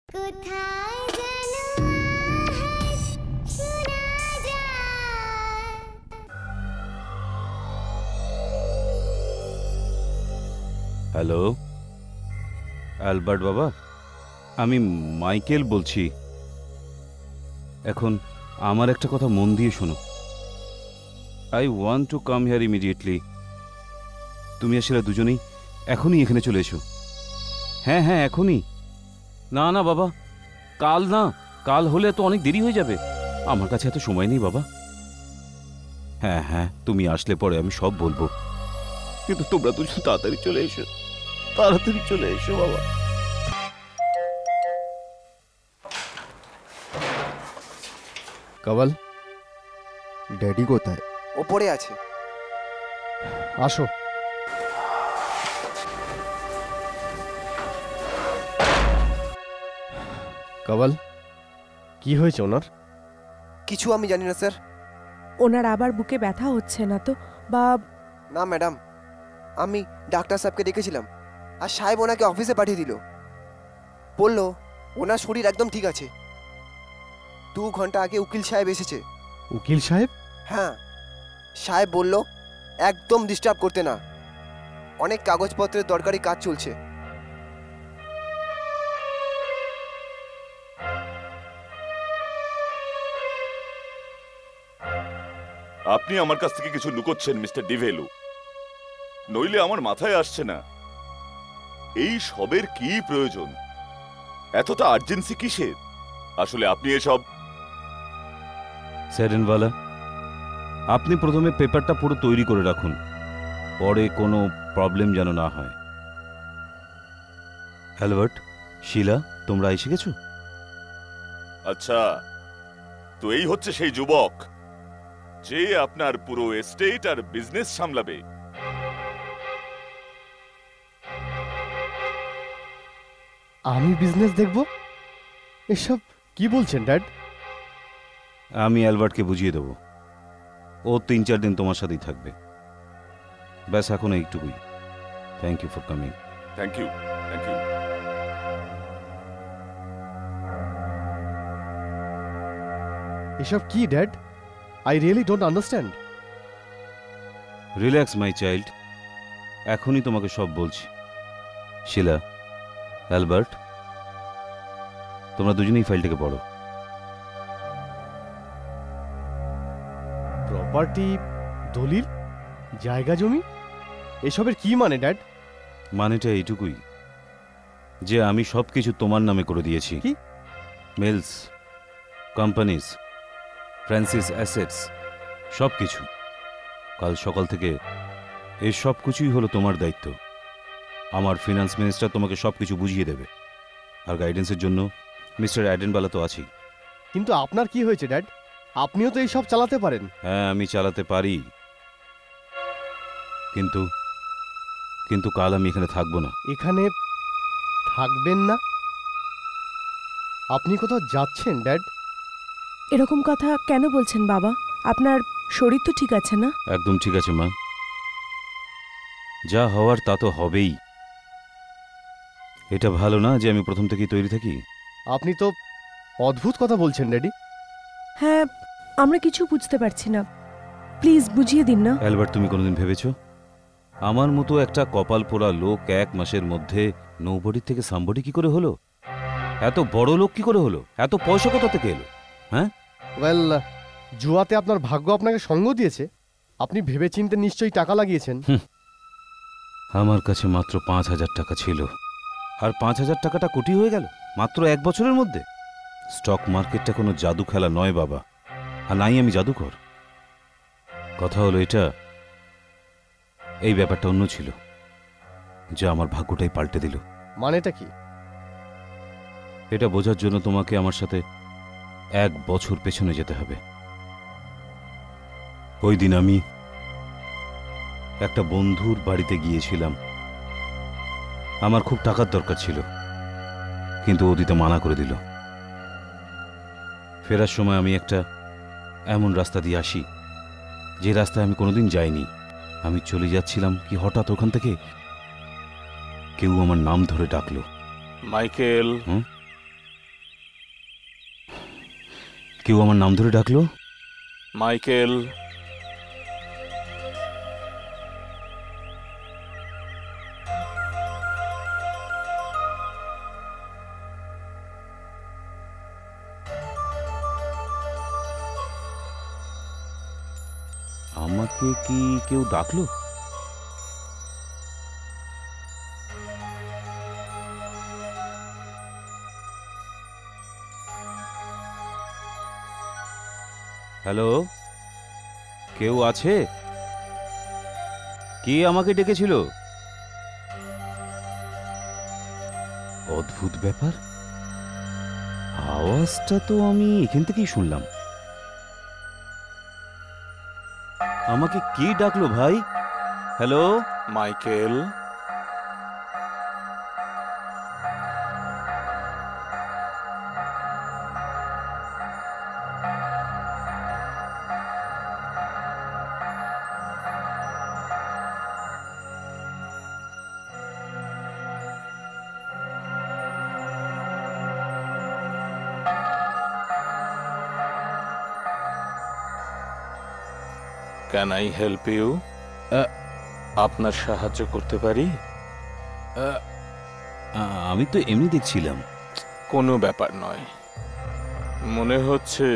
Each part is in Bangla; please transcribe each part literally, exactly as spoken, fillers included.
হ্যালো অ্যালবার্ট বাবা, আমি মাইকেল বলছি। এখন আমার একটা কথা মন দিয়ে শোনো। I want to come here immediately. তুমি আসলে দুজনেই এখনই এখানে চলে এসো। হ্যাঁ হ্যাঁ এখনই। না না বাবা, কাল না, কাল হলে তো অনেক দেরি হয়ে যাবে। আমার কাছে এত সময় নেই বাবা। হ্যাঁ হ্যাঁ তুমি আসলে পরে আমি সব বলবো, কিন্তু তোমরা দুজন তাড়াতাড়ি চলে এসো, তাড়াতাড়ি চলে এসো বাবা। কমল, ড্যাডি কোথায়? ওপরে আছে। আসো। কমল, কি হয়েছে ওনার? কিছু আমি জানি না স্যার। ওনার আবার বুকে ব্যথা হচ্ছে না তো? বা না ম্যাডাম, আমি ডাক্তার সাহেবকে ডেকেছিলাম আর সাহেব ওনাকে অফিসে পাঠিয়ে দিল। বলল ওনার শরীর একদম ঠিক আছে। দু ঘন্টা আগে উকিল সাহেব এসেছে। উকিল সাহেব? হ্যাঁ, সাহেব বলল একদম ডিস্টার্ব করতে না, অনেক কাগজপত্রের দরকারি কাজ চলছে। আপনি আমার কাছ থেকে কিছু লুকোচ্ছেন মিস্টার ডিভেলু, নইলে আমার মাথায় আসছে না এই সবের কি প্রয়োজন, এতটা আর্জেন্সি কিসের? আসলে আপনি এসব স্যারেনওয়ালা, আপনি প্রথমে পেপারটা পুরো তৈরি করে রাখুন, পরে কোনো প্রবলেম যেন না হয়। অ্যালবার্ট, শিলা, তোমরা এসে গেছো? আচ্ছা, তো এই হচ্ছে সেই যুবক যে আপনার পুরো এস্টেট আর বিজনেস সামলাবে। আমি বিজনেস দেখব? এসব কি বলছেন ড্যাড? আমি অ্যালবার্টকে বুঝিয়ে দেবো, ও তিন চার দিন তোমার সাথেই থাকবে। ব্যাস এখন এইটুকুই। Thank you for coming. Thank you, thank you. এসব কি dad? I really don't understand. Relax my child, এখনই তোমাকে সব বলছি। শিলা, অ্যালবার্ট, তোমরা দুজনেই ফাইলটাকে পড়ো। প্রপার্টি, দলিল, জায়গা জমি, এসবের কি মানে ড্যাড? মানেটা এইটুকুই যে আমি সব কিছু তোমার নামে করে দিয়েছি। কি? মিলস, কোম্পানিজ, ফ্রান্সিস অ্যাসেটস, সব কিছু। কাল সকাল থেকে এই সব কিছুই হলো তোমার দায়িত্ব। আমার ফিনান্স মিনিস্টার তোমাকে সব কিছু বুঝিয়ে দেবে, আর গাইডেন্সের জন্য মিস্টার অ্যাডেনবালা তো আছেই। কিন্তু আপনার কি হয়েছে ড্যাড? আপনিও তো এই সব চালাতে পারেন। হ্যাঁ, আমি চালাতে পারি, কিন্তু কিন্তু কাল আমি এখানে থাকবো না। এখানে থাকবেন না? আপনি কোথাও যাচ্ছেন ড্যাড? এরকম কথা কেন বলছেন বাবা? আপনার শরীর তো ঠিক আছে না? একদম ঠিক আছে মা, যা হওয়ার তা তো হবেই। এটা ভালো না যে আমি প্রথম থেকেই তৈরি থাকি? আপনি তো অদ্ভুত কথা বলছেন ড্যাডি। হ্যাঁ, আমরা কিছু বুঝতে পারছি না, প্লিজ বুঝিয়ে দিন না। অ্যালবার্ট, তুমি কোনোদিন ভেবেছো আমার মতো একটা কপাল পোড়া লোক এক মাসের মধ্যে নোবডি থেকে সামবডি কি করে হলো? এত বড় লোক কি করে হলো? এত পয়সা কোথা থেকে এলো? হ্যাঁ, ওয়েল, জুয়াতে আপনার ভাগ্য আপনাকে সঙ্গ দিয়েছে। আপনি ভেবেচিন্তে নিশ্চয়ই টাকা লাগিয়েছেন। আমার কাছে মাত্র পাঁচ হাজার টাকা ছিল, আর পাঁচ হাজার টাকাটা কোটি হয়ে গেল মাত্র এক বছরের মধ্যে। স্টক মার্কেটটা কোনো জাদু খেলা নয় বাবা, আর নাই আমি জাদুকর। কথা হলো এটা, এই ব্যাপারটা অন্য ছিল, যা আমার ভাগ্যটাই পাল্টে দিল। মানেটা কি? এটা বোঝার জন্য তোমাকে আমার সাথে এক বছর পেছনে যেতে হবে। ওই দিন আমি একটা বন্ধুর বাড়িতে গিয়েছিলাম। আমার খুব টাকার দরকার ছিল, কিন্তু ও দিতে মানা করে দিল। ফেরার সময় আমি একটা এমন রাস্তা দিয়ে আসি যে রাস্তায় আমি কোনোদিন যাইনি। আমি চলে যাচ্ছিলাম কি হঠাৎ ওখান থেকে কেউ আমার নাম ধরে ডাকলো। মাইকেল। কেউ আমার নাম ধরে ডাকলো। মাইকেল, আমাকে কি কেউ ডাকলো? হ্যালো, কেউ আছে? কে আমাকে ডেকেছিল? অদ্ভুত ব্যাপার, আওয়াজটা তো আমি এখান থেকেই শুনলাম। আমাকে কে ডাকলো ভাই? Hello Michael, can I help you? আপনার সাহায্য করতে পারি? আমি তো এমনি দেখছিলাম। কোনো ব্যাপার নয়। মনে হচ্ছে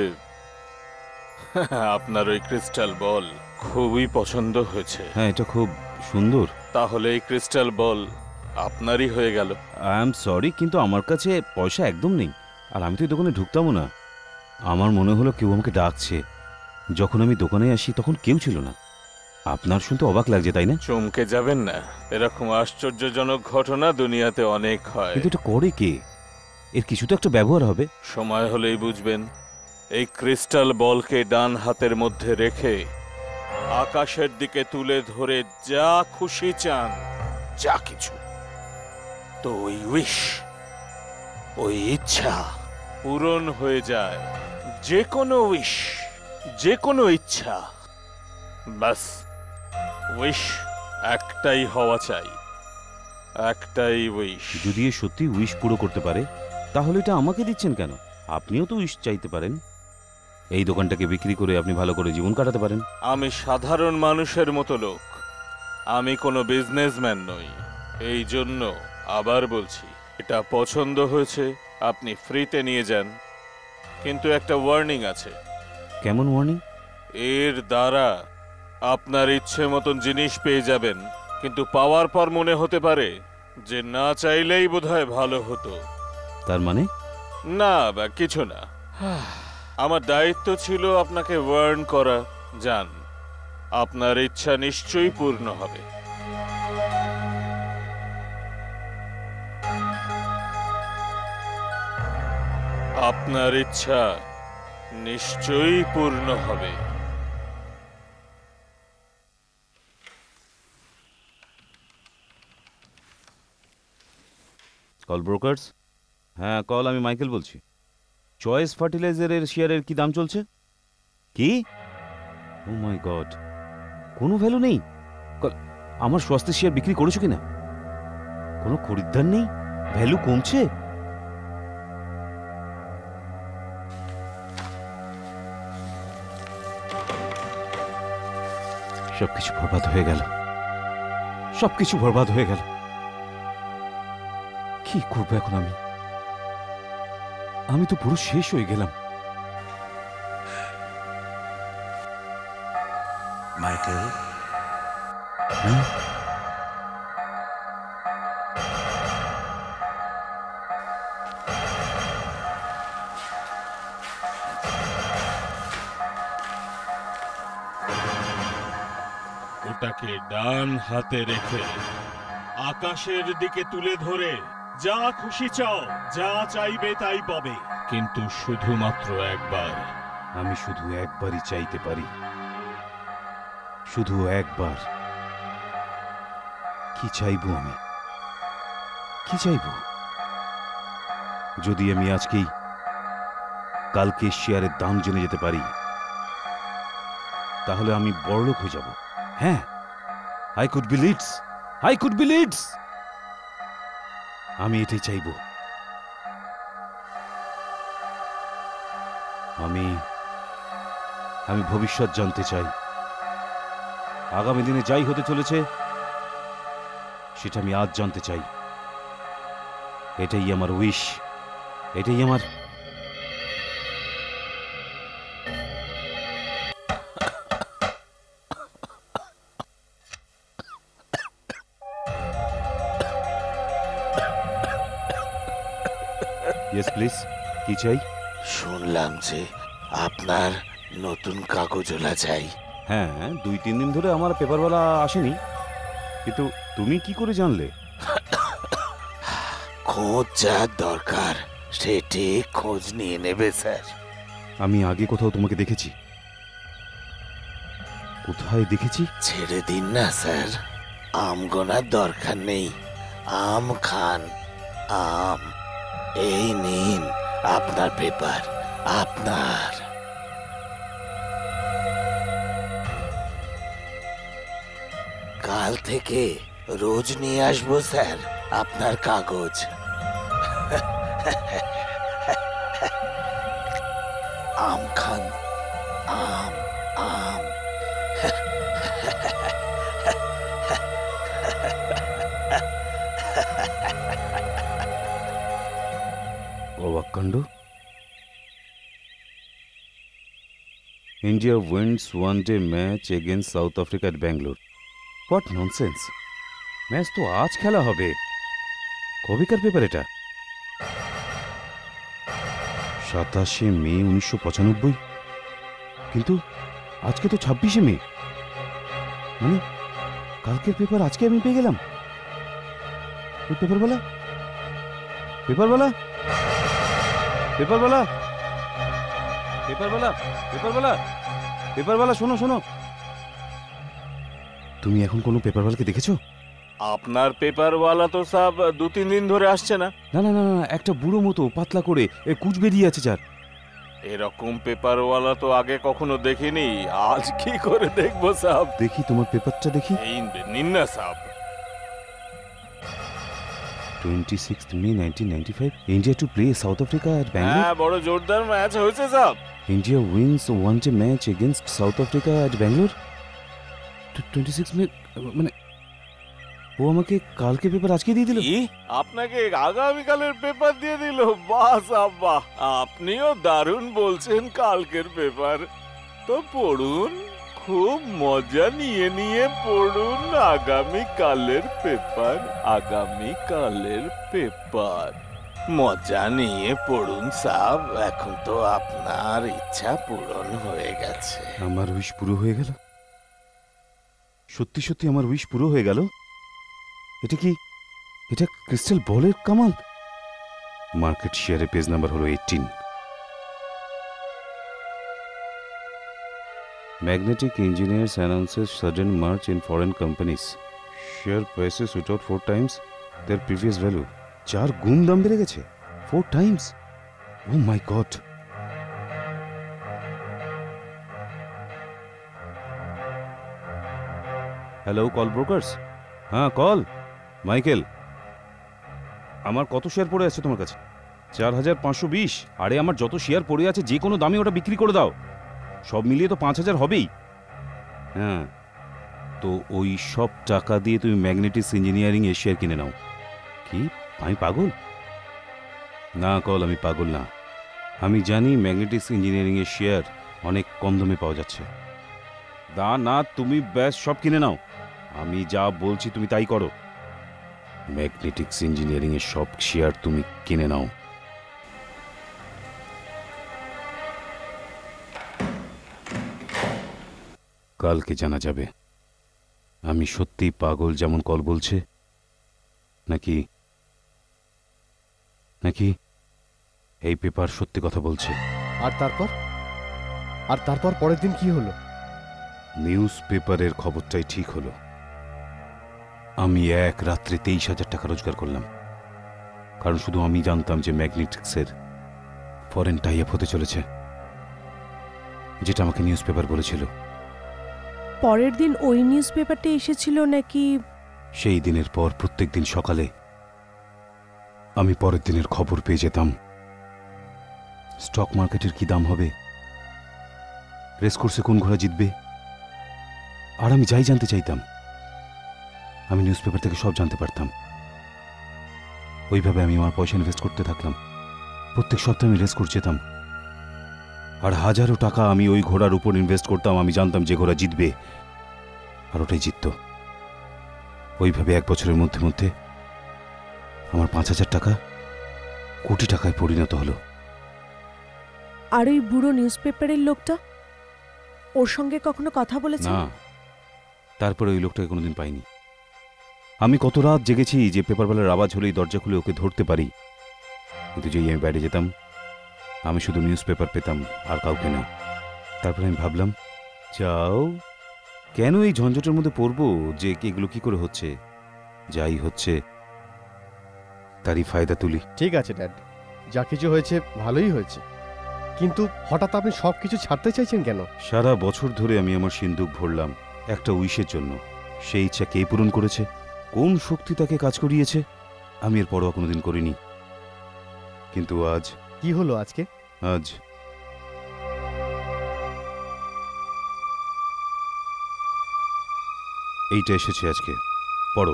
আপনার ওই ক্রিস্টাল বল খুবই পছন্দ হয়েছে। হ্যাঁ, এটা খুব সুন্দর। তাহলে এই ক্রিস্টাল বল আপনারই হয়ে গেল। আই এম সরি, কিন্তু আমার কাছে পয়সা একদম নেই, আর আমি তো এই দোকানে ঢুকতামও না। আমার মনে হলো কেউ আমাকে ডাকছে। যখন আমি দোকানে আসি তখন কেউ ছিল না। আপনার শুনতে অবাক লাগছে, তাই না? চমকে যাবেন না, এরকম আশ্চর্যজনক ঘটনা দুনিয়াতে অনেক হয়। কিন্তু এটা করে কে? এর কিছু তো একটা ব্যবহার হবে। সময় হলেই বুঝবেন। এই ক্রিস্টাল বলকে ডান হাতের মধ্যে রেখে আকাশের দিকে তুলে ধরে যা খুশি চান, যা কিছু, তো ওই উইশ, ওই ইচ্ছা পূরণ হয়ে যায়। যে কোনো উইশ, যে কোনো ইচ্ছা, বাস উইশ একটাই হওয়া চাই, একটাই উইশ। যদি এ সত্যি উইশ পুরো করতে পারে, তাহলে এটা আমাকে দিচ্ছেন কেন? আপনিও তো উইশ চাইতে পারেন। এই দোকানটাকে বিক্রি করে আপনি ভালো করে জীবন কাটাতে পারেন। আমি সাধারণ মানুষের মতো লোক, আমি কোনো বিজনেসম্যান নই। এই জন্য আবার বলছি, এটা পছন্দ হয়েছে, আপনি ফ্রিতে নিয়ে যান। কিন্তু একটা ওয়ার্নিং আছে। কেমন ওয়ার্নিং? এর দ্বারা আপনার ইচ্ছে মতন জিনিস পেয়ে যাবেন, কিন্তু পাওয়ার পর মনে হতে পারে যে না চাইলেই বোধহয় ভালো হতো। তার মানে? না, বা কিছু না। আমার দায়িত্ব ছিল আপনাকে ওয়ার্ন করা। যান, আপনার ইচ্ছা নিশ্চয়ই পূর্ণ হবে। আপনার ইচ্ছা নিশ্চয়ই পূর্ণ হবে। কল ব্রোকার্স? হ্যাঁ কল, আমি মাইকেল বলছি। চয়েস ফার্টিলাইজারের শেয়ারের কি দাম চলছে? কি? ও মাই গড, কোনো ভ্যালু নেই। আমার স্বাস্থ্যের শেয়ার বিক্রি করেছো কিনা? কোনো খরিদ্দার নেই, ভ্যালু কমছে। সবকিছু বরবাদ হয়ে গেল, সবকিছু বরবাদ হয়ে গেল। কি করবো এখন আমি? আমি তো পুরো শেষ হয়ে গেলাম। মাইকেল, হ্যাঁ? ওটাকে ডান হাতে রেখে আকাশের দিকে তুলে ধরে যা খুশি চাও, যা চাইবে তাই পাবে, কিন্তু শুধুমাত্র একবার। আমি শুধু একবারই চাইতে পারি, শুধু একবার। কি চাইবো আমি? কি চাইবো? যদি আমি আজকেই কালকে শেয়ারের দাম জেনে যেতে পারি, তাহলে আমি বড়লোক হয়ে যাব। হ্যাঁ, I could be leads, I could be leads. আমি এটাই চাইবো। আমি আমি ভবিষ্যৎ জানতে চাই। আগামী দিনে যাই হতে চলেছে সেটা আমি আজ জানতে চাই। এটাই আমার উইশ, এটাই আমার। ইয়েস প্লিজ, কি চাই? শুনলাম যে আপনার নতুন কাগজওয়ালা চাই। হ্যাঁ, দুই তিন দিন ধরে আমার পেপারওয়ালা আসেনি, কিন্তু তুমি কি করে জানলে? খোঁজ যার দরকার সেটি খোঁজ নিয়ে নেবে স্যার। আমি আগে কোথাও তোমাকে দেখেছি? কোথায় দেখেছি? ছেড়ে দিন না স্যার, আম গোনার দরকার নেই। আম খান, আম। এই নিন আপনার পেপার, আপনার। কাল থেকে রোজ নিয়ে আসবো স্যার আপনার কাগজ। আম খান, আম, আম। অবাক কাণ্ড। India wins one-day match against South Africa at Bangalore. What nonsense! Match তো আজ খেলা হবে। কবেকার পেপার এটা? সাতাশে মে উনিশশো পঁচানব্বই। কিন্তু আজকে তো ছাব্বিশে মে, মানে কালকের পেপার আজকে আমি পেয়ে গেলাম। ওই পেপারওয়ালা, পেপারওয়ালা, পেপারওয়ালা, পেপারওয়ালা, পেপারওয়ালা, পেপারওয়ালা, শোনো শোনো। তুমি এখন কোনো পেপারওয়ালাকে দেখেছো? আপনার পেপারওয়ালা তো সব দু তিন দিন ধরে আসছে না। না না না না, একটা বুড়ো মতো পাতলা করে এ কুচ বেরিয়ে আছে যার। এরকম পেপারওয়ালা তো আগে কখনো দেখিনি, আজ কি করে দেখবো সাব? দেখি তোমার পেপারটা দেখি। এই নিন না সাব। Twenty six May nineteen ninety five, India to play South Africa at Bangalore. হ্যাঁ, বড় জোরদার ম্যাচ হয়েছে সাব। India wins one day match against South Africa at Bangalore. Twenty six May, মানে ও আমাকে কালকে পেপার আজকে দিয়ে দিল। কি? আপনাকে আগামীকালের পেপার দিয়ে দিল? বাহ সাব বাহ, আপনিও দারুণ বলছেন। কালকের পেপার তো পড়ুন, খুব মজা নিয়ে নিয়ে পড়ুন আগামীকালের পেপার। আগামীকালের পেপার মজা নিয়ে পড়ুন সাব। এখন তো আপনার ইচ্ছা পূরণ হয়ে গেছে। আমার উইশ পুরো হয়ে গেল। সত্যি সত্যি আমার উইশ পুরো হয়ে গেল। এটা কি, এটা ক্রিস্টাল বলের কামাল। মার্কেট শেয়ারে পেজ নাম্বার হলো eighteen. Magnetic Engineers announces sudden march in foreign companies. Share prices shoot out four times their previous value. চার গুণ দাম বেড়ে গেছে, four times. Oh my God. Hello, Kaul brokers. হ্যাঁ, কল মাইকেল। আমার কত শেয়ার পড়ে আছে তোমার কাছে? চার হাজার পাঁচশো বিশ। আরে আমার যত শেয়ার পড়ে আছে যে কোনো দামে ওটা বিক্রি করে দাও। সব মিলিয়ে তো পাঁচ হাজার হবেই। হ্যাঁ, তো ওই সব টাকা দিয়ে তুমি ম্যাগনেটিক্স ইঞ্জিনিয়ারিং এর শেয়ার কিনে নাও। কি আমি পাগল? না কল, আমি পাগল না। আমি জানি ম্যাগনেটিক্স ইঞ্জিনিয়ারিং এর শেয়ার অনেক কম দামে পাওয়া যাচ্ছে। না না, তুমি ব্যাস সব কিনে নাও। আমি যা বলছি তুমি তাই করো। ম্যাগনেটিক্স ইঞ্জিনিয়ারিং এর সব শেয়ার তুমি কিনে নাও। কালকে জানা যাবে আমি সত্যি পাগল যেমন কল বলছে, নাকি নাকি এই পেপার সত্যি কথা বলছে। আর তারপর আর তারপর পরের দিন কি হলো? নিউজ পেপারের খবরটাই ঠিক হলো। আমি এক রাত্রে তেইশ হাজার টাকা রোজগার করলাম, কারণ শুধু আমি জানতাম যে ম্যাগনেটিক্সের ফরেন টাই আপ হতে চলেছে, যেটা আমাকে নিউজ পেপার বলেছিল। পরের দিন ওই নিউজ পেপারটা এসেছিল নাকি? সেই দিনের পর প্রত্যেক দিন সকালে আমি পরের দিনের খবর পেয়ে যেতাম। স্টক মার্কেটের কি দাম হবে, রেসকোর্সে কোন ঘোড়া জিতবে, আর আমি যাই জানতে চাইতাম আমি নিউজ পেপার থেকে সব জানতে পারতাম। ওইভাবে আমি আমার পয়সা ইনভেস্ট করতে থাকলাম। প্রত্যেক সপ্তাহে আমি রেসকোর্স যেতাম, আর হাজারো টাকা আমি ওই ঘোড়ার উপর ইনভেস্ট করতাম। আমি জানতাম যে ঘোড়া জিতবে, আর ওটাই জিতত। ওইভাবে এক বছরের মধ্যে মধ্যে আমার পাঁচ হাজার টাকা কোটি টাকায় পরিণত হলো। আর ওই বুড়ো নিউজ পেপারের লোকটা, ওর সঙ্গে কখনো কথা বলেছেন? না, তারপরে ওই লোকটাকে কোনোদিন পাইনি। আমি কত রাত জেগেছি যে পেপারওয়ালার আওয়াজ হলেই দরজা খুলে ওকে ধরতে পারি, কিন্তু যেই আমি বাইরে যেতাম আমি শুধু নিউজ পেপার পেতাম আর কাউকে না। তারপরে আমি ভাবলাম, যাও, কেন এই ঝঞ্ঝটের মধ্যে পড়বো যে এগুলো কি করে হচ্ছে। যাই হচ্ছে তারই ফায়দা তুলি। ঠিক আছে ড্যাড, যা কিছু হয়েছে ভালোই হয়েছে, কিন্তু হঠাৎ আপনি সব কিছু ছাড়তে চাইছেন কেন? সারা বছর ধরে আমি আমার সিন্দুক ভরলাম একটা উইশের জন্য। সেই ইচ্ছা কে পূরণ করেছে, কোন শক্তি তাকে কাজ করিয়েছে, আমি এর পরোয়া কোনোদিন করিনি। কিন্তু আজ কি হলো আজকে? আজ এইটা এসেছে আজকে, পড়ো।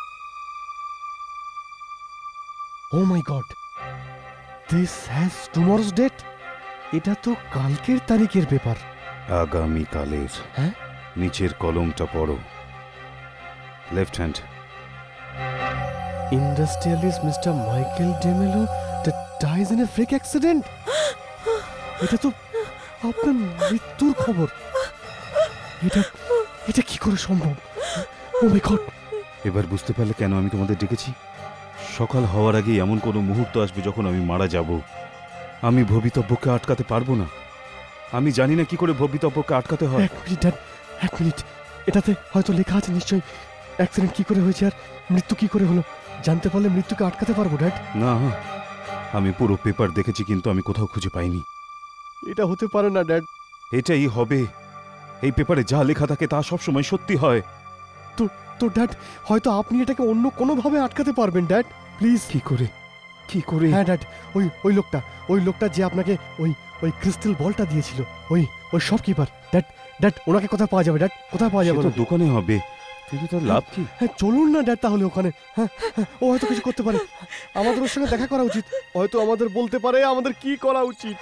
Oh my God, this has tomorrow's date. এটা তো কালকের তারিখের পেপার। আগামীকালের। হ্যাঁ? নিচের কলমটা পড়ো, left hand. Industrialist mister Michael DeMello dies in a freak accident. এটা তো আপনার মৃত্যুর খবর। এটা এটা কি করে সম্ভব? Oh my God. এবার বুঝতে পারলে কেন আমি তোমাদের ডেকেছি? সকাল হওয়ার আগে এমন কোনো মুহূর্ত আসবে যখন আমি মারা যাব। আমি ভবিতব্যকে আটকাতে পারবো না। আমি জানি না কি করে ভবিতব্যকে আটকাতে হয়। এক মিনিট ড্যাড, এক মিনিট। এটাতে হয়তো লেখা আছে নিশ্চয়ই অ্যাক্সিডেন্ট কি করে হয়েছে আর মৃত্যু কি করে হলো। জানতে পারলে মৃত্যুকে আটকাতে পারবো ড্যাড। না, আমি পুরো পেপার দেখেছি কিন্তু আমি কোথাও খুঁজে পাইনি। এটা হতে পারে না ড্যাড। এটাই হবে। এই পেপারে যা লেখা থাকে তা সবসময় সত্যি হয়। তো তো ড্যাড, হয়তো আপনি এটাকে অন্য কোনোভাবে আটকাতে পারবেন ড্যাড। প্লিজ। কি করে কি করে? হ্যাঁ ড্যাড, ওই ওই লোকটা ওই লোকটা যে আপনাকে ওই ওই ক্রিস্টাল বলটা দিয়েছিল, ওই ওই শপকিপার। ড্যাড ড্যাড ওনাকে কোথায় পাওয়া যাবে ড্যাড? কোথায় পাওয়া যাবে? সে তো দোকানে হবে, কিন্তু তার লাভ কি? হ্যাঁ চলুন না ড্যাড তাহলে ওখানে। হ্যাঁ হ্যাঁ, ও হয়তো কিছু করতে পারে। আমাদের ওর সঙ্গে দেখা করা উচিত। হয়তো আমাদের বলতে পারে আমাদের কি করা উচিত।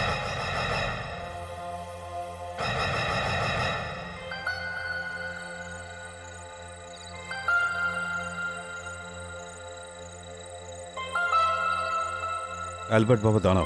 অ্যালবার্ট বাবা, দাঁড়াও।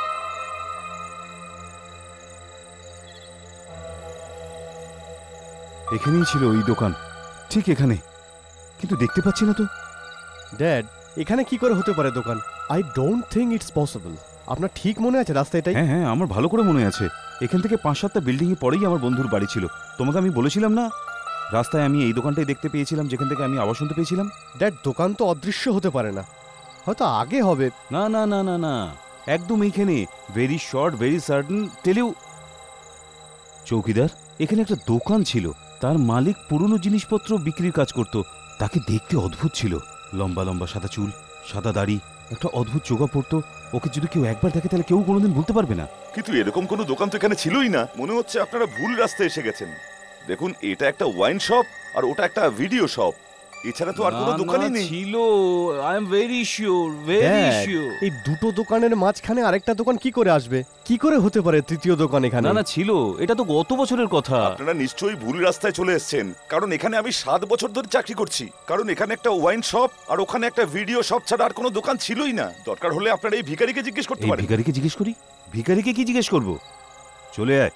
এখানেই ছিল ওই দোকান, ঠিক এখানে, কিন্তু দেখতে পাচ্ছি না তো। ড্যাড এখানে কি করে হতে পারে দোকান? I don't think it's possible. আপনার ঠিক মনে আছে রাস্তা এটাই? হ্যাঁ হ্যাঁ, আমার ভালো করে মনে আছে। এখান থেকে পাঁচ সাতটা বিল্ডিং এ পরেই আমার বন্ধুর বাড়ি ছিল। তোমাকে আমি বলেছিলাম না, রাস্তায় আমি এই দোকানটাই দেখতে পেয়েছিলাম যেখান থেকে আমি আওয়াজ শুনতে পেয়েছিলাম। ড্যাড দোকান তো অদৃশ্য হতে পারে না, হয়তো আগে হবে। না না না না না, একদম এইখানে। Very short, very certain tell you. চৌকিদার, এখানে একটা দোকান ছিল, তার মালিক পুরনো জিনিসপত্র বিক্রির কাজ করত। তাকে দেখতে অদ্ভুত ছিল, লম্বা লম্বা সাদা চুল, সাদা দাড়ি, একটা অদ্ভুত চোগা পড়তো। ওকে যদি কেউ একবার দেখে তাহলে কেউ কোনোদিন ভুলতে পারবে না। কিন্তু এরকম কোনো দোকান তো এখানে ছিলই না। মনে হচ্ছে আপনারা ভুল রাস্তায় এসে গেছেন। দেখুন, এটা একটা ওয়াইন শপ আর ওটা একটা ভিডিও শপ। এছাড়া তো আর কোনো দোকানই নেই। ছিল, I am very sure, very Dad, sure. এই দুটো দোকানের মাঝখানে আরেকটা দোকান কি করে আসবে? কি করে হতে পারে তৃতীয় দোকান এখানে? না না, ছিল, এটা তো গত বছরের কথা। আপনারা নিশ্চয়ই ভুল রাস্তায় চলে এসেছেন, কারণ এখানে আমি সাত বছর ধরে চাকরি করছি। কারণ এখানে একটা ওয়াইন শপ আর ওখানে একটা ভিডিও শপ ছাড়া আর কোনো দোকান ছিলই না। দরকার হলে আপনারা এই ভিখারিকে জিজ্ঞেস করতে এই পারেন। ভিখারিকে জিজ্ঞেস করি? ভিখারিকে কি জিজ্ঞেস করব? চলে আয়।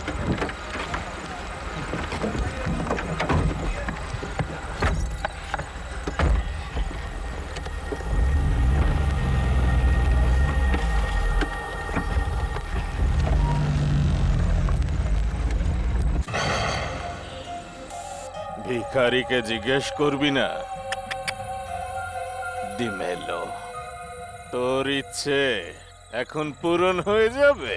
ভিখারিকে জিজ্ঞেস করবি না? ডিমেলো, তোর ইচ্ছে এখন পূরণ হয়ে যাবে।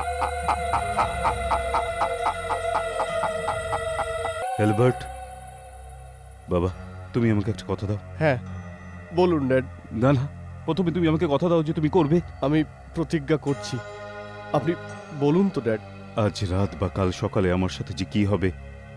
অ্যালবার্ট, বাবা, তুমি আমাকে একটা কথা দাও। হ্যাঁ বলুন ড্যাড। না না, প্রথমে তুমি আমাকে কথা দাও যে তুমি করবে। আমি প্রতিজ্ঞা করছি, আপনি বলুন তো ড্যাড। আজ রাত বা কাল সকালে আমার সাথে যে কি হবে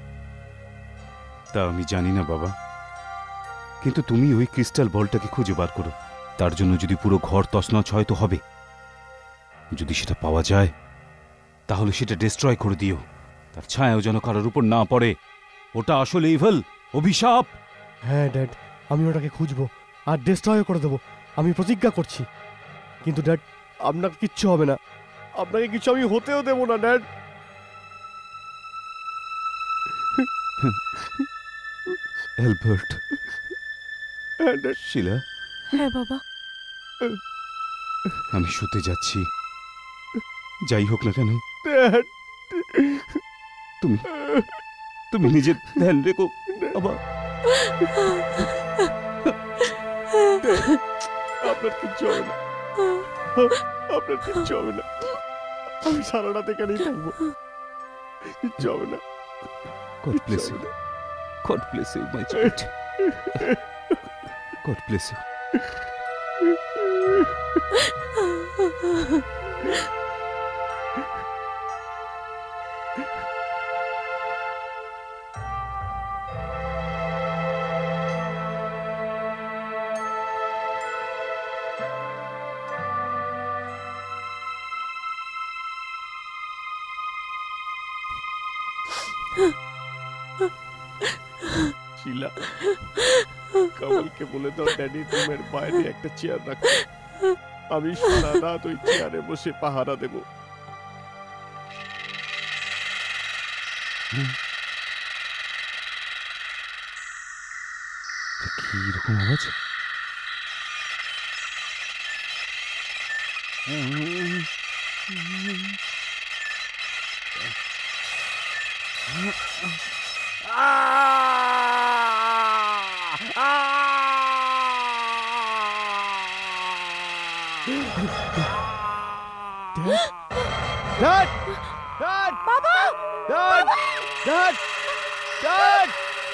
তা আমি জানি না বাবা, কিন্তু তুমি ওই ক্রিস্টাল বলটাকে খুঁজে বার করো। তার জন্য যদি পুরো ঘর তছনছ হয় তো হবে, যদি সেটা পাওয়া যায় তাহলে সেটা ডিস্ট্রয় করে দিও। তার ছায়াও যেন কারোর উপর না পড়ে। ওটা আসলে ইভল, অভিশাপ। হ্যাঁ ড্যাড, আমি ওটাকে খুঁজবো আর ডিস্ট্রয় করে দেবো, আমি প্রতিজ্ঞা করছি। কিন্তু ড্যাড আপনার কিচ্ছু হবে না, আপনাকে কিছু আমি হতেও দেবো না ড্যাড। অ্যালবার্ট। হ্যাঁ ড্যাড। শিলা, হ্যাঁ বাবা। আমি শুতে যাচ্ছি। যাই হোক না কেন, ড্যাড তুমি তুমি নিজের ধ্যান রেখো বাবা। আপনার কিচ্ছু হবে না, আপনার কিচ্ছু হবে না। আমি সারা রাত এখানেই থাকবো, কিচ্ছু হবে না। God bless you. God bless you, my child. God bless you. শিলা, কমলকে বলে দাও ড্যাডি রুমের বাইরে একটা চেয়ার রাখো, আমি সারা রাত ওই চেয়ারে বসে পাহারা দেব। কি রকম আওয়াজ? ড্যাড, ড্যাড, বাবা, dad, dad, dad,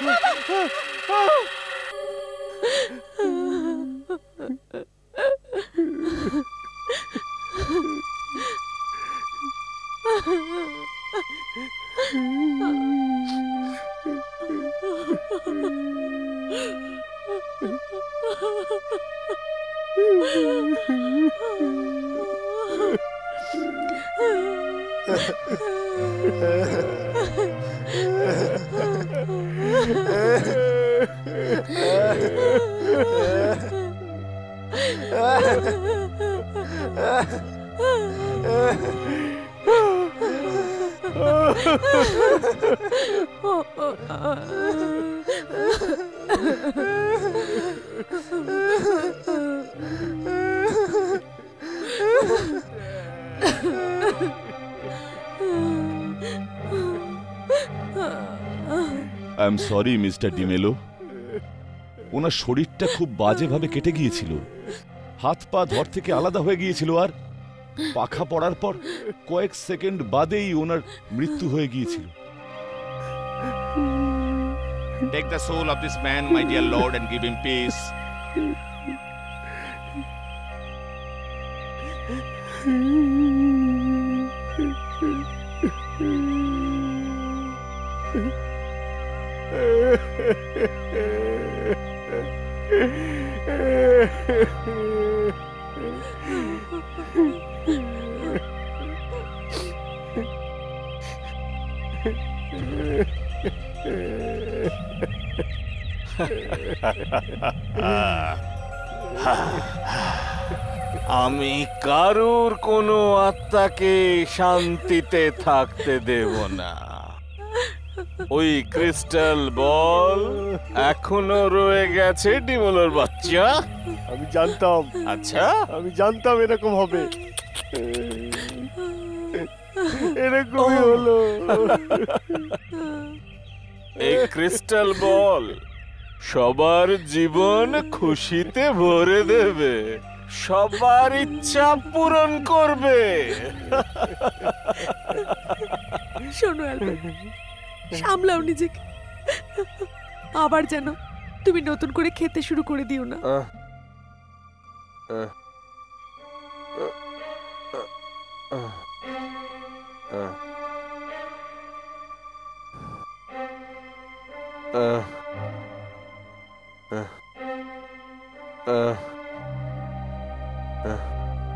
I am sorry mister DeMello, ওনার শরীরটা খুব বাজেভাবে কেটে গিয়েছিল, হাত পা ধর থেকে আলাদা হয়ে গিয়েছিল, আর পাখা পড়ার পর কয়েক সেকেন্ড বাদেই ওনার মৃত্যু হয়ে গিয়েছিল। Take the soul of this man, my dear Lord, and give him peace. আমি কারুর কোনো আত্মাকে শান্তিতে থাকতে দেব না। ওই ক্রিস্টাল বল এখনো রয়ে গেছে ডিমলোর বাচ্চা। আমি জানতাম, আচ্ছা আমি জানতাম এরকম হবে, এরকমই হলো। এই ক্রিস্টাল বল সবার জীবন খুশিতে ভরে দেবে, সবার ইচ্ছা পূরণ করবে। শোনো অ্যালবার্ট, সামলাও নিজেকে, আবার যেন তুমি নতুন করে খেতে শুরু করে দিও না। আহ, আহ, আহ, আহ, আহ, আহ, আহ, আহ।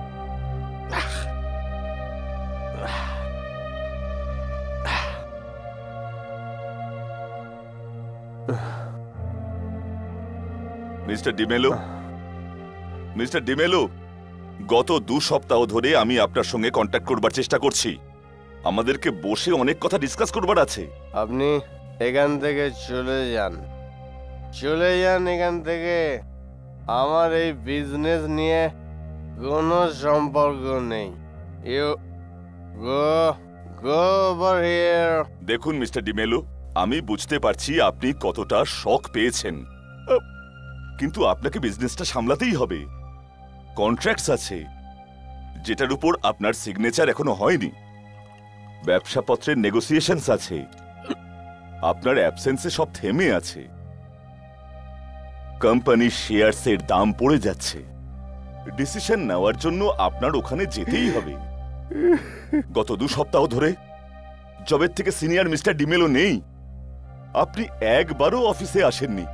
মিস্টার ডিমেলো, মিস্টার ডিমেলো, গত দু সপ্তাহ ধরে আমি আপনার সঙ্গে কন্ট্যাক্ট করবার চেষ্টা করছি। আমাদেরকে বসে অনেক কথা ডিসকাস করবার আছে। আপনি এখান থেকে চলে যান, চলে যান এখান থেকে। আমার এই বিজনেস নিয়ে কোনো সম্পর্ক নেই। You go go over here. দেখুন মিস্টার ডিমেলো, আমি বুঝতে পারছি আপনি কতটা শক পেয়েছেন, আহ, কিন্তু আপনাকে বিজনেসটা সামলাতেই হবে। কন্ট্রাক্টস আছে যেটার উপর আপনার সিগনেচার এখনো হয়নি, ব্যবসাপত্রের নেগোসিয়েশনস আছে, আপনার অ্যাবসেন্সে সব থেমে আছে, কোম্পানির শেয়ারসের দাম পড়ে যাচ্ছে। ডিসিশন নেওয়ার জন্য আপনার ওখানে যেতেই হবে। গত দু সপ্তাহ ধরে জবের থেকে সিনিয়র মিস্টার ডিমেলো নেই, আপনি একবারও অফিসে আসেননি।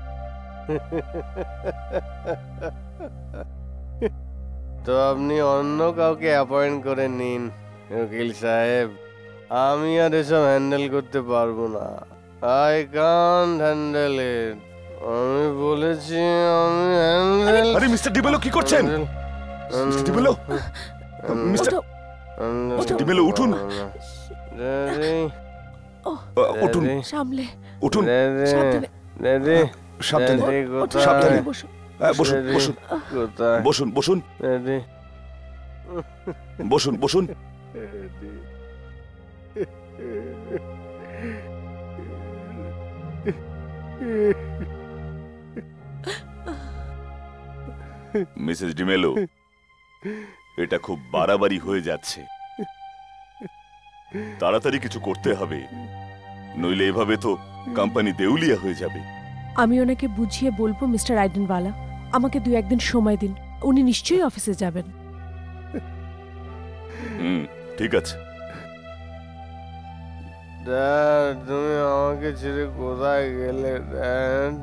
তো আপনি অন্য কাউকে অ্যাপয়েন্ট করে নিন উকিল সাহেব। আমি আর এসব হ্যান্ডেল করতে পারবো না। I can't handle it. আমি বলেছি আমি হ্যান্ডেল। আরে মিস্টার ডিমেলো কি করছেন? মিস্টার ডিমেলো, মিস্টার ওঠো, মিস্টার ডিমেলো উঠুন, রেডি আহ, উঠুন, সামলে, উঠুন, সাবধানে। রেডি সাবধানে, রেডি ওঠো, সাবধানে। বসো। হ্যাঁ, বসুন বসুন কোথায় বসুন বসুন রেডি বসুন বসুন। মিসেস ডিমেলো, এটা খুব বাড়াবাড়ি হয়ে যাচ্ছে, তাড়াতাড়ি কিছু করতে হবে, নইলে এভাবে তো কোম্পানি দেউলিয়া হয়ে যাবে। আমি ওনাকে বুঝিয়ে বলবো মিস্টার আইডেনওয়ালা, আমাকে দু একদিন সময় দিন, উনি নিশ্চয়ই অফিসে যাবেন। হুম, ঠিক আছে। ড্যাড, তুমি আমাকে ছেড়ে কোথায় গেলে dad?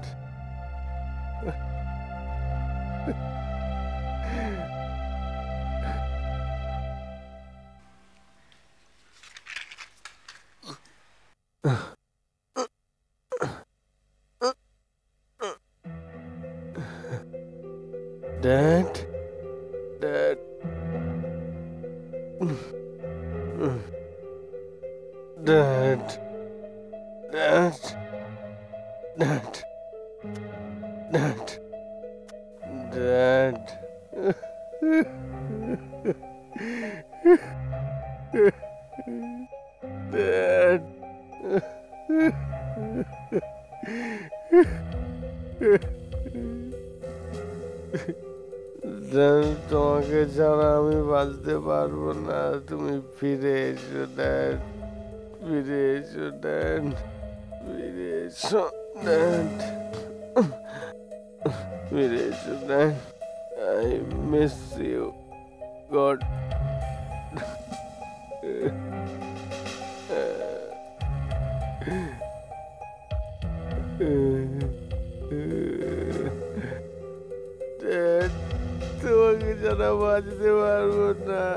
Dad? Dad? Dad? Dad? Dad? Dad? Dad? Dad? তোমাকে ছাড়া আমি বাঁচতে পারবো না। তুমি ফিরে এসো ড্যাড, ফিরে এসো ড্যাড, ফিরে এসো ড্যাড, ফিরে এসো dad. I miss you God. Dad, তোমাকে ছাড়া বাঁচতে পারবো না।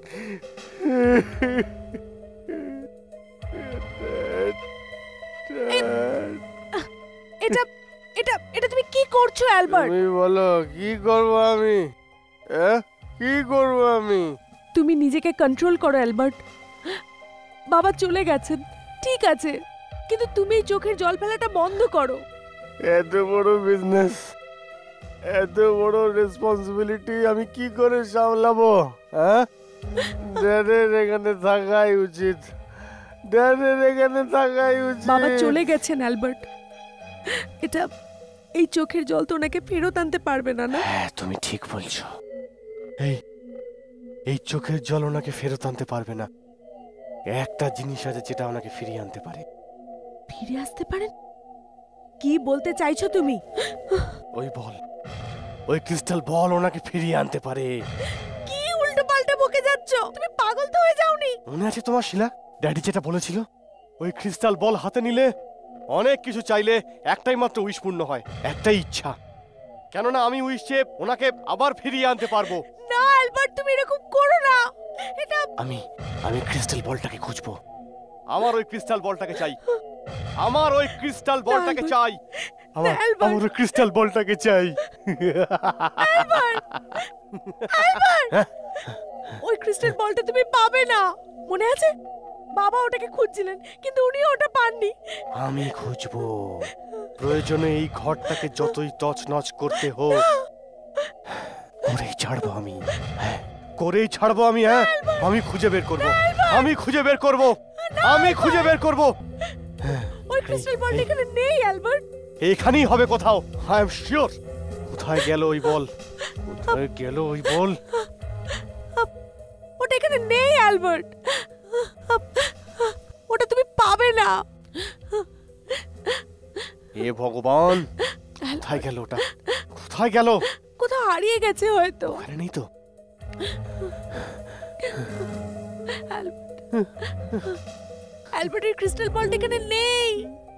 এটা এটা এটা তুমি কি করছো অ্যালবার্ট? তুমি বলো কি করবো আমি? হ্যাঁ, কি করবো আমি? তুমি নিজেকে কন্ট্রোল করো অ্যালবার্ট। বাবা চলে গেছেন, ঠিক আছে, কিন্তু তুমি এই চোখের জল ফেলাটা বন্ধ করো। এত বড় বিজনেস, এত বড় রেসপন্সিবিলিটি আমি কি করে সামলাবো? হ্যাঁ, ড্যাডের এখানে থাকাই উচিত, ড্যাডের এখানে থাকাই উচিত। বাবা চলে গেছেন অ্যালবার্ট, এটা এই চোখের জল তো ওনাকে ফেরত আনতে পারবে না। না, হ্যাঁ, তুমি ঠিক বলছো। এই এই চোখের জল ওনাকে ফেরত আনতে পারবে না। একটা জিনিস আছে যেটা ওনাকে ফিরিয়ে আনতে পারে। ফিরে আসতে পারেন? কি বলতে চাইছো তুমি? ওই বল, ওই ক্রিস্টাল বল ওনাকে ফিরিয়ে আনতে পারে। কি উল্টো পাল্টা বকে যাচ্ছ? তুমি পাগল তো হয়ে যাওনি? মনে আছে তোমার শিলা, ড্যাডি যেটা বলেছিল, ওই ক্রিস্টাল বল হাতে নিলে অনেক কিছু চাইলে একটাই মাত্র উইশ পূর্ণ হয়, একটাই ইচ্ছা। কেননা আমি উইশ চেয়ে ওনাকে আবার ফিরিয়ে আনতে পারবো। না অ্যালবার্ট, তুমি এরকম করো না। এটা আমি আমি ক্রিস্টাল বলটাকে খুঁজবো। আমার ওই ক্রিস্টাল বলটাকে চাই, আমার ওই ক্রিস্টাল বলটাকে চাই, আমার অ্যালবার্ট। আমার ওই ক্রিস্টাল বলটাকে চাই। ওই ক্রিস্টাল বলটা তুমি পাবে না, মনে আছে? বাবা ওটাকে খুঁজছিলেন কিন্তু উনি ওটা পাননি। আমি খুঁজবো, প্রয়োজনে এই ঘরটাকে যতই তছনছ করতে হোক করেই ছাড়বো আমি। হ্যাঁ, করেই ছাড়বো আমি। হ্যাঁ, আমি খুঁজে বের করব, আমি খুঁজে বের করব, আমি খুঁজে বের করব। ওই ক্রিস্টাল বলটা এখানে নেই অ্যালবার্ট। এখানেই হবে কোথাও, আই এম শিওর। কোথায় গেল ওই বল, কোথায় গেল ওই বল? ওটা এখানে নেই অ্যালবার্ট, ওটা তুমি পাবে না। এ ভগবান, কোথায় গেল ওটা, কোথায় গেল? কোথাও হারিয়ে গেছে হয়তো। ওখানে নেই তো? অ্যালবার্টের ক্রিস্টাল বলটা এখানে নেই।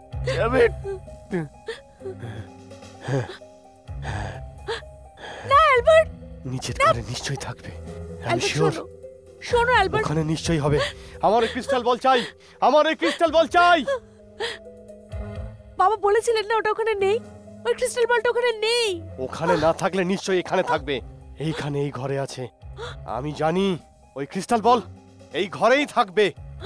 না অ্যালবার্ট, নিচের ঘরে নিশ্চয়ই থাকবে, আমি অ্যালবার্ট শিওর। শোনো, শোনো অ্যালবার্ট। ওখানে নিশ্চয়ই হবে। আমার ওই ক্রিস্টাল বল চাই, আমার ওই ক্রিস্টাল বল চাই। বাবা বলেছিলেন না ওটা ওখানে নেই, ওই ক্রিস্টাল বলটা ওখানে নেই। ওখানে না থাকলে নিশ্চয়ই এখানে থাকবে। এইখানে, এই ঘরে আছে। আমি জানি ওই ক্রিস্টাল বল এই ঘরেই থাকবে।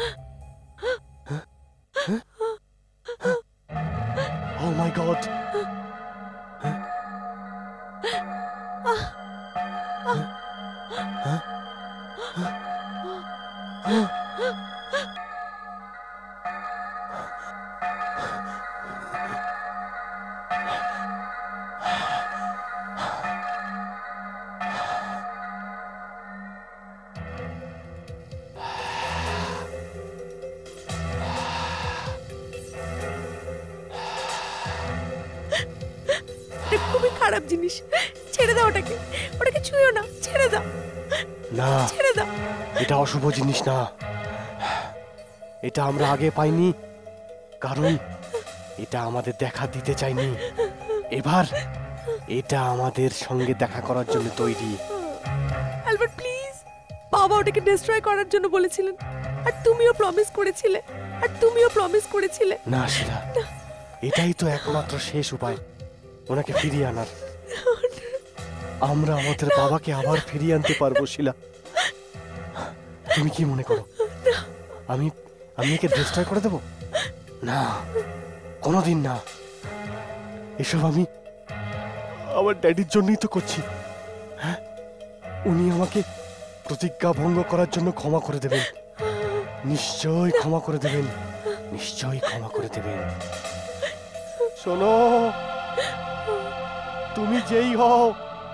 ও মাই গড, এটা খুবই খারাপ জিনিস, ছেড়ে দাও ওটাকে, ওটাকে ছুঁয়ো না, ছেড়ে দাও, না ছেড়ে দাও। এটা অশুভ জিনিস না, এটা আমরা আগে পাইনি কারণ এটা আমাদের দেখা দিতে চাইনি। এবার এটা আমাদের সঙ্গে দেখা করার জন্য তৈরি। অ্যালবার্ট প্লিজ, বাবা ওটাকে ডিস্ট্রয় করার জন্য বলেছিলেন, আর তুমিও প্রমিস করেছিলে, আর তুমিও প্রমিস করেছিলে। না শিলা, এটাই তো একমাত্র শেষ উপায় ওনাকে ফিরিয়ে আনার। আমরা আমাদের বাবাকে আবার ফিরিয়ে আনতে পারবো শিলা। তুমি কি মনে করো আমি আমি একে ডিস্ট্রয় করে দেব? না, কোনোদিন না। এসব আমি আমার ড্যাডির জন্যই তো করছি। হ্যাঁ, উনি আমাকে প্রতিজ্ঞা ভঙ্গ করার জন্য ক্ষমা করে দেবেন, নিশ্চয়ই ক্ষমা করে দেবেন, নিশ্চয়ই ক্ষমা করে দেবেন। শোনো, তুমি যেই হও,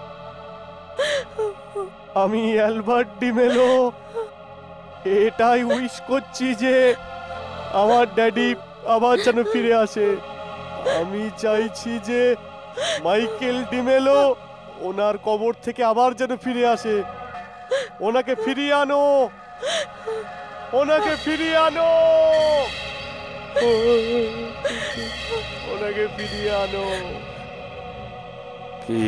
আমি অ্যালবার্ট ডিমেলো এটাই উইশ করছি যে আমার ড্যাডি আবার যেন ফিরে আসে। আমি চাইছি যে মাইকেল ডিমেলো ওনার কবর থেকে আবার যেন ফিরে আসে। ওনাকে ফিরিয়ে আনো, ওনাকে ফিরিয়ে আনো, ওনাকে ফিরিয়ে আনো। কি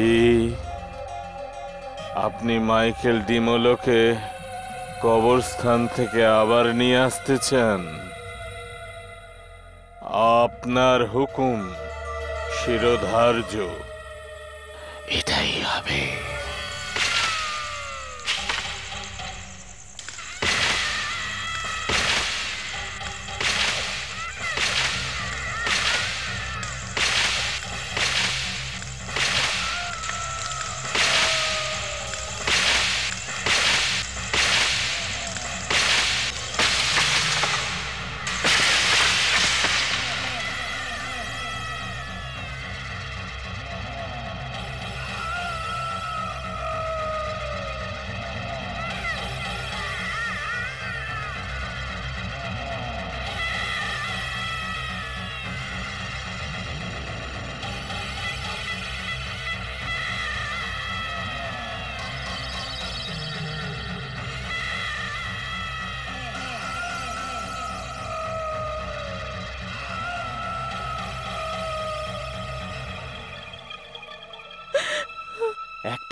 আপনি মাইকেল ডিমোলোকে কবরস্থান থেকে আবার নিয়ে আসতে চান? আপনার হুকুম শিরোধার্য। এটাই হবে।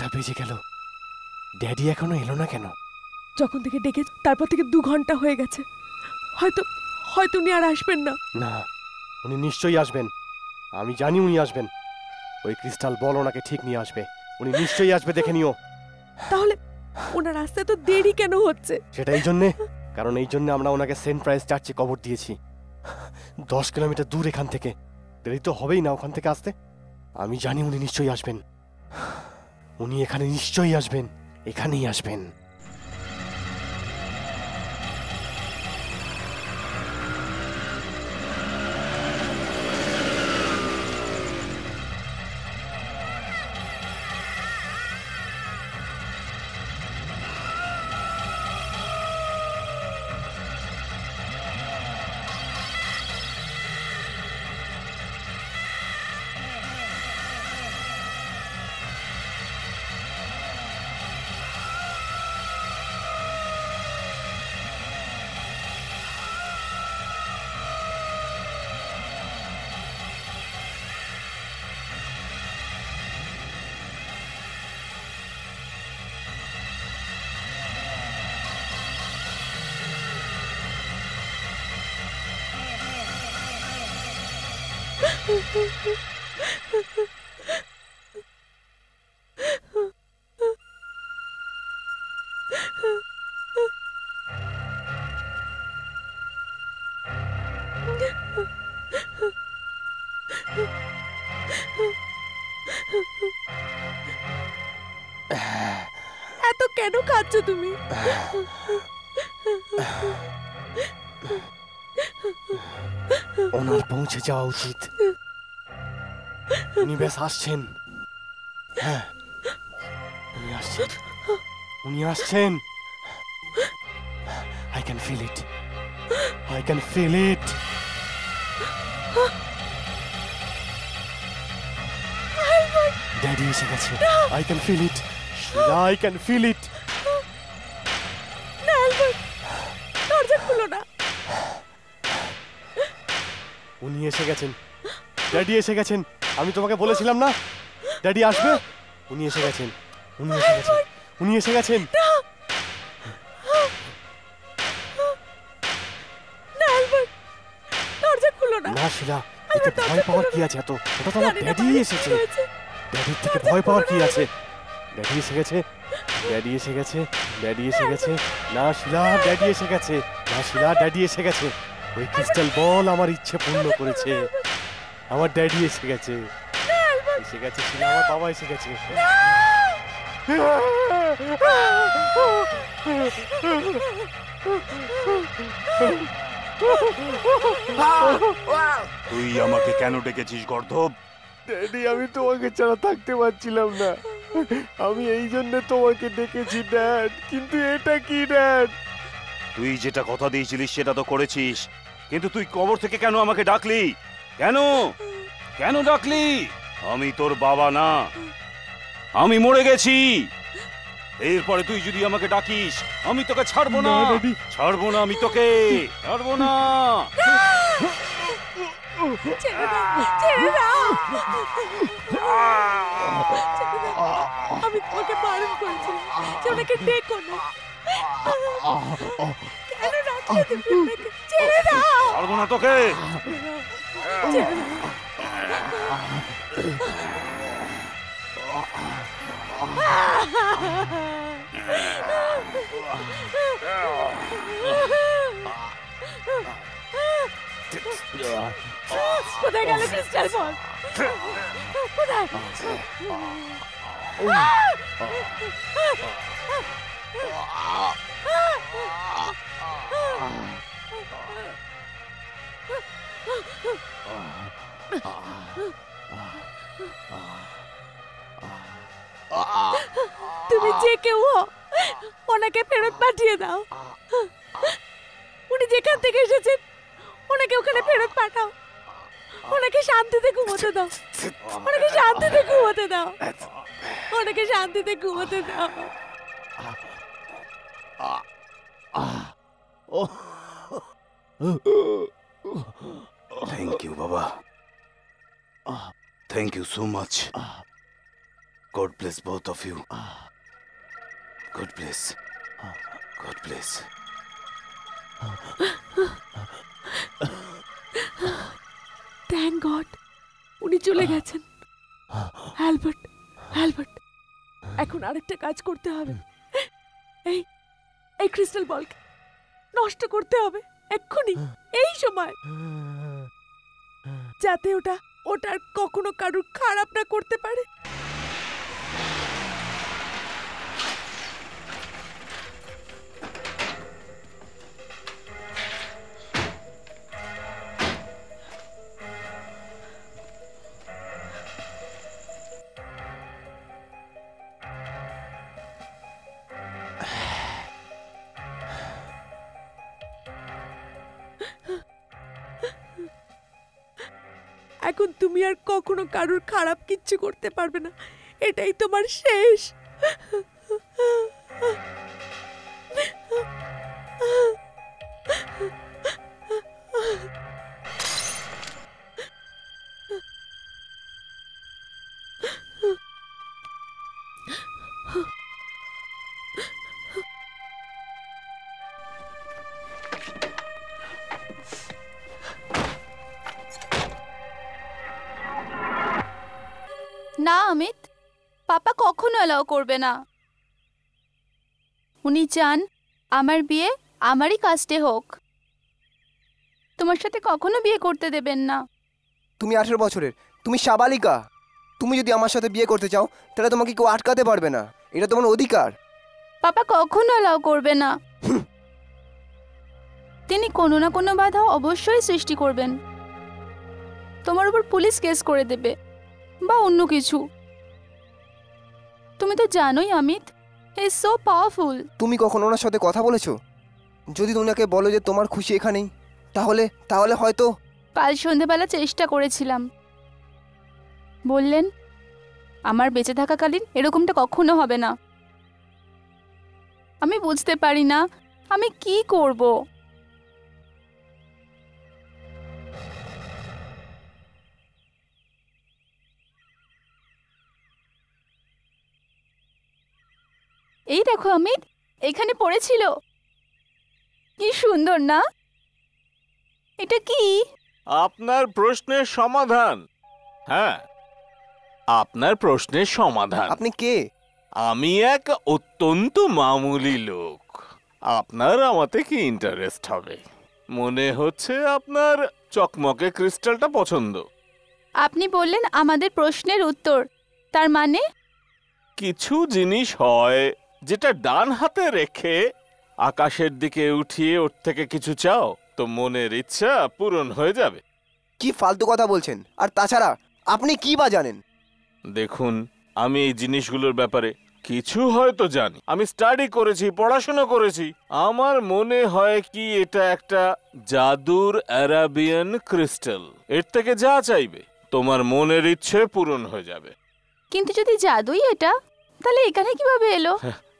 বেজে গেল, ড্যাডি এখনো এলো না কেন? যখন থেকে ডেকে তারপর থেকে দু ঘন্টা হয়ে গেছে, হয়তো হয়তো উনি আর আসবেন না। না, উনি নিশ্চয়ই আসবেন, আমি জানি উনি আসবেন। ওই ক্রিস্টাল বল ওনাকে ঠিক নিয়ে আসবে, উনি নিশ্চয়ই আসবে, দেখে নিও। তাহলে ওনার আসতে তো দেরি কেন হচ্ছে? সেটা এই জন্যে, কারণ এই জন্য আমরা ওনাকে সেন্ট প্রাইস চার্চে কবর দিয়েছি, দশ কিলোমিটার দূর এখান থেকে। দেরি তো হবেই না ওখান থেকে আসতে। আমি জানি উনি নিশ্চয়ই আসবেন, উনি এখানে নিশ্চয়ই আসবেন, এখানেই আসবেন। এত কেন খাচ্ছ তুমি? ওনার পৌঁছে যাওয়া উচিত, উনি ব্যাস আসছেন। হ্যাঁ, উনি আসছেন, উনি আসছেন। I can feel it, I can feel it. Daddy এসে গেছে, I can feel it, I can feel it. না অ্যালবার্ট, দরজা খুলো না। উনি এসে গেছেন, ড্যাডি এসে গেছেন। আমি তোমাকে বলেছিলাম না ড্যাডি আসবে। উনি এসে গেছেন, উনি এসে গেছেন, উনি এসে গেছেন। না অ্যালবার্ট, দরজা খুলো না। না শিলা, এতে ভয় পাওয়ার কি আছে? এত ওটা তো আমার ড্যাডি এসেছে। ড্যাডির থেকে ভয় পাওয়ার কি আছে? ড্যাডি এসে গেছে, ড্যাডি এসে গেছে, ড্যাডি এসে গেছে। না শিলা, ড্যাডি এসে গেছে। না শিলা, ড্যাডি এসে গেছে। ওই ক্রিস্টাল বল আমার ইচ্ছে পূর্ণ করেছে। আমার ড্যাডি এসে গেছে, এসে গেছে শিলা, আমার বাবা এসে গেছে। তুই আমাকে কেন ডেকেছিস গর্ধব? ড্যাডি, আমি তোমাকে ছাড়া থাকতে পারছিলাম না, আমি এই জন্য তোমাকে ডেকেছি ড্যাড। কিন্তু এটা কি ড্যাড? তুই যেটা কথা দিয়েছিলিস সেটা তো করেছিস, কিন্তু তুই কবর থেকে কেন আমাকে ডাকলি? কেন কেন ডাকলি? আমি তোর বাবা না, আমি মরে গেছি। এরপরে তুই যদি আমাকে ডাকিস আমি তোকে ছাড়বো না, ছাড়বো না, আমি তোকে ছাড়বো না। ছেড়ে দাও, ছেড়ে দাও। আমি তোমাকে বারণ করেছিলাম যে ওনাকে ডেকো না। কেন ডাকলে তুমি ওনাকে? ছেড়ে দাও। ছাড়বো না তোকে। ছেড়ে দাও। কোথায় গেল ক্রিস্টাল বল? কোথায়? তুমি যে কেউ হও, ওনাকে ফেরত পাঠিয়ে দাও। উনি যেখান থেকে এসেছেন ওনাকে ওখানে ফেরত পাঠাও। ওনাকে শান্তিতে ঘুমোতে দাও, ওনাকে শান্তিতে ঘুমোতে দাও, ওনাকে শান্তিতে ঘুমোতে দাও। থ্যাংক ইউ বাবা, thank you so much. God bless both of you. God bless. God bless. Thank God উনি চলে গেছেন। অ্যালবার্ট অ্যালবার্ট এখন আরেকটা কাজ করতে হবে। এই এই ক্রিস্টাল বলকে নষ্ট করতে হবে এক্ষুনি, এই সময়, যাতে ওটা ওটার কখনো কারুর খারাপ না করতে পারে। এখন তুমি আর কখনো কারুর খারাপ কিচ্ছু করতে পারবে না, এটাই তোমার শেষ। না অমিত, পাপা কখনো অ্যালাউ করবে না। উনি চান আমার বিয়ে আমারই কাস্টে হোক, তোমার সাথে কখনো বিয়ে করতে দেবেন না। তুমি আঠেরো বছরের, তুমি সাবালিকা। তুমি যদি আমার সাথে বিয়ে করতে চাও তাহলে তোমাকে কেউ আটকাতে পারবে না, এটা তোমার অধিকার। পাপা কখনো অ্যালাউ করবে না। তিনি কোনো না কোনো বাধা অবশ্যই সৃষ্টি করবেন, তোমার উপর পুলিশ কেস করে দেবে বা অন্য কিছু। তুমি তো জানোই Amit, he is so powerful. তুমি কখন ওনার সাথে কথা বলেছো? যদি ওনাকে বলো যে তোমার খুশি এখানেই, তাহলে তাহলে হয়তো। কাল সন্ধেবেলা চেষ্টা করেছিলাম, বললেন আমার বেঁচে থাকাকালীন এরকমটা কখনো হবে না। আমি বুঝতে পারি না আমি কি করব। এই দেখো অমিত, এখানে পড়েছিল, কি সুন্দর না? এটা কি? আপনার প্রশ্নের সমাধান। হ্যাঁ, আপনার প্রশ্নের সমাধান। আপনি কে? আমি এক অত্যন্ত মামুলি লোক। আপনার আমাতে কি ইন্টারেস্ট হবে? মনে হচ্ছে আপনার চকমকে ক্রিস্টালটা পছন্দ। আপনি বললেন আমাদের প্রশ্নের উত্তর, তার মানে? কিছু জিনিস হয় যেটা ডান হাতে রেখে আকাশের দিকে উঠিয়ে ওর থেকে কিছু চাও তো মনের ইচ্ছা পূরণ হয়ে যাবে। কি ফালতু কথা বলছেন? আর তাছাড়া আপনি কি বা জানেন? দেখুন, আমি এই জিনিসগুলোর ব্যাপারে কিছু হয়তো জানি। আমি স্টাডি করেছি, পড়াশোনা করেছি। আমার মনে হয় কি এটা একটা জাদুর আরাবিয়ান ক্রিস্টাল। এর থেকে যা চাইবে তোমার মনের ইচ্ছে পূরণ হয়ে যাবে। কিন্তু যদি জাদুই এটা, তাহলে এখানে কিভাবে এলো?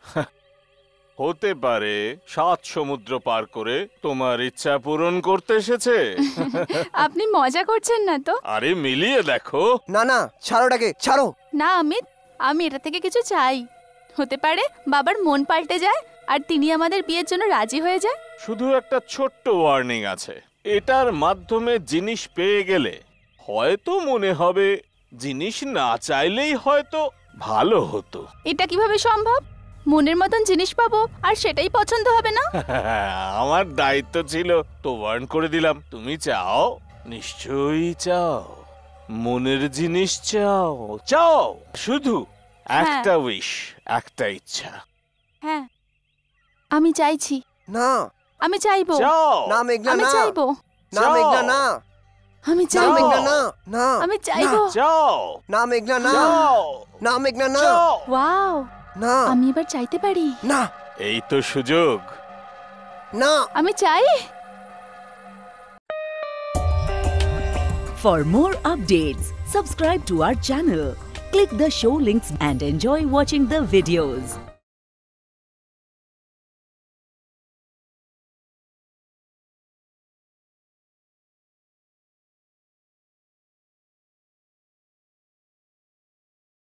হতে পারে সাত সমুদ্র পার করে তোমার ইচ্ছা পূরণ করতে এসেছে। আপনি মজা করছেন না তো? আরে মিলিয়ে দেখো। না না, ছাড়ো ওটাকে, ছাড়ো। না অমিত, আমি এটা থেকে কিছু চাই। হতে পারে বাবার মন পাল্টে যায় আর তিনি আমাদের বিয়ের জন্য রাজি হয়ে যায়। শুধু একটা ছোট্ট ওয়ার্নিং আছে, এটার মাধ্যমে জিনিস পেয়ে গেলে হয়তো মনে হবে জিনিস না চাইলেই হয়তো ভালো হতো। এটা কিভাবে সম্ভব? মনের মতন জিনিস পাবো আর সেটাই পছন্দ হবে না? আমার দায়িত্ব ছিল তো ওয়ার্ন করে দিলাম। তুমি চাও, নিশ্চয়ই চাও, মনের জিনিস চাও, চাও শুধু একটা উইশ, একটা ইচ্ছা। হ্যাঁ, আমি চাইছি। না, আমি চাইবো। চাও না মেঘনা, আমি না চাইবো। না মেঘনা, না আমি না চাইবো। মেঘনা, না না আমি চাইবো। চাও না মেঘনা, না চাও না মেঘনা, না ওয়াও, না আমি এবার চাইতে পারি। না এই তো সুযোগ। না আমি চাই। For more updates, subscribe to our channel, click the show links and enjoy watching the videos.